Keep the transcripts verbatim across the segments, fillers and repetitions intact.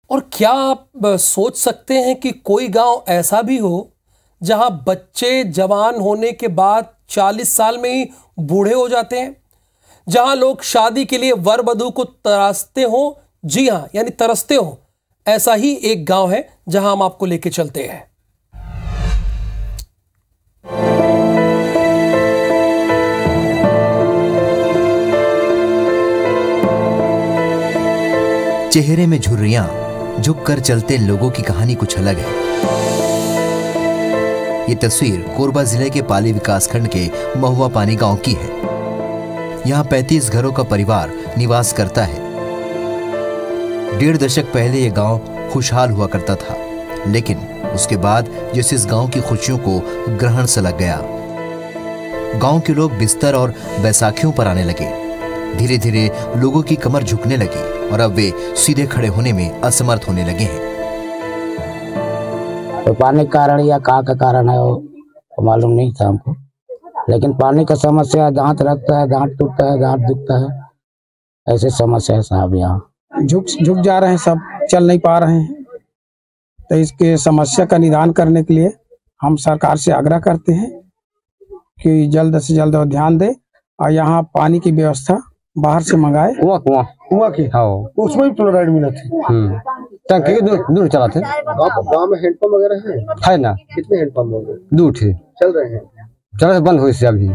और क्या आप सोच सकते हैं कि कोई गांव ऐसा भी हो जहां बच्चे जवान होने के बाद चालीस साल में ही बूढ़े हो जाते हैं, जहां लोग शादी के लिए वर वधू को तरासते हो, जी हां, यानी तरसते हो। ऐसा ही एक गांव है जहां हम आपको लेके चलते हैं। चेहरे में झुर्रियां, झुक कर चलते लोगों की कहानी कुछ अलग है। ये तस्वीर कोरबा जिले के पाली विकासखंड के महुआ पानी गांव की है। यहाँ पैंतीस घरों का परिवार निवास करता है। डेढ़ दशक पहले ये गांव खुशहाल हुआ करता था, लेकिन उसके बाद जैसे इस गांव की खुशियों को ग्रहण सा लग गया। गांव के लोग बिस्तर और बैसाखियों पर आने लगे। धीरे धीरे लोगों की कमर झुकने लगी और अब वे सीधे खड़े होने में असमर्थ होने लगे हैं। तो पानी का कारण या कहाँ का कारण है वो मालूम नहीं था हमको, लेकिन पानी का समस्या, दांत रखता है, दांत टूटता है, दांत दुखता है, ऐसे समस्या है साहब। यहाँ झुक झुक जा रहे हैं, सब चल नहीं पा रहे हैं। तो इसके समस्या का निदान करने के लिए हम सरकार से आग्रह करते हैं कि जल्द से जल्द ध्यान दे और यहाँ पानी की व्यवस्था बाहर से मंगाए। कुआं कुआं कुआं की, हाँ, उसमें भी फ्लोराइड मिला था। टंकी के दूर दूर चला थे। गाँव में हैंडपंप वगैरह है है ना? कितने हैंडपंप हो गए? दूर थे, चल रहे हैं, चल रहे, बंद हुए से अभी।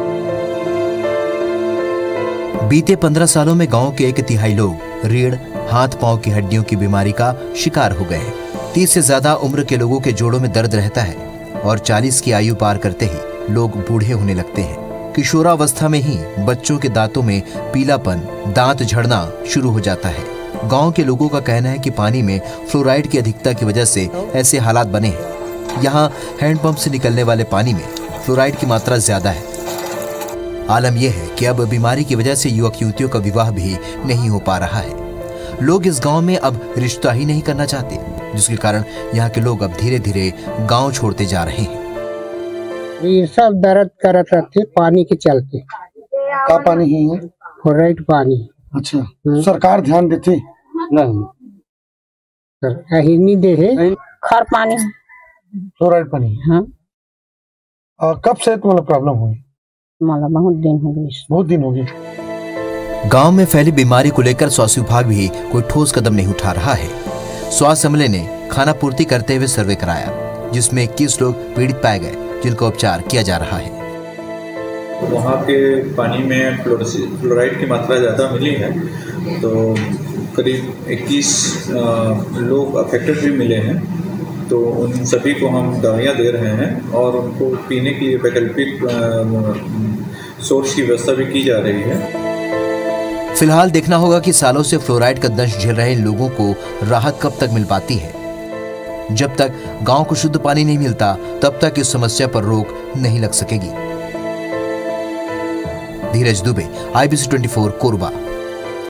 बीते पंद्रह सालों में गांव के एक तिहाई लोग रीढ़, हाथ पांव की हड्डियों की बीमारी का शिकार हो गए हैं। तीस से ज्यादा उम्र के लोगों के जोड़ों में दर्द रहता है और चालीस की आयु पार करते ही लोग बूढ़े होने लगते हैं। किशोरावस्था में ही बच्चों के दांतों में पीलापन, दांत झड़ना शुरू हो जाता है। गांव के लोगों का कहना है कि पानी में फ्लोराइड की अधिकता की वजह से ऐसे हालात बने हैं। यहाँ हैंडपंप से निकलने वाले पानी में फ्लोराइड की मात्रा ज्यादा है। आलम यह है कि अब बीमारी की वजह से युवक युवतियों का विवाह भी नहीं हो पा रहा है। लोग इस गांव में अब रिश्ता ही नहीं करना चाहते, जिसके कारण यहाँ के लोग अब धीरे धीरे गांव छोड़ते जा रहे हैं। ये सब दर्द करत रहते पानी के चलते। का पानी ही है? फ्लोराइड पानी। अच्छा, सरकार ध्यान देती नहीं, सर यही नहीं दे है। खर पानी, फ्लोराइड पानी। हाँ। और कब से मतलब प्रॉब्लम हुई? मतलब बहुत दिन हो गए। बहुत दिन हो गए। गांव में फैली बीमारी को लेकर स्वास्थ्य विभाग भी कोई ठोस कदम नहीं उठा रहा है। स्वास्थ्य अमले ने खाना पूर्ति करते हुए सर्वे कराया, जिसमें इक्कीस लोग पीड़ित पाए गए, जिनका उपचार किया जा रहा है। वहाँ के पानी में फ्लोराइड की मात्रा ज़्यादा मिली है, तो करीब इक्कीस लोग अफेक्टेड भी मिले हैं। तो उन सभी को हम दवाइयाँ दे रहे हैं और उनको पीने के लिए वैकल्पिक सोर्स की व्यवस्था भी की जा रही है। फिलहाल देखना होगा कि सालों से फ्लोराइड का दंश झेल रहे लोगों को राहत कब तक मिल पाती है। जब तक गांव को शुद्ध पानी नहीं मिलता, तब तक इस समस्या पर रोक नहीं लग सकेगी। धीरज दुबे, आई बी सी चौबीस कोरबा।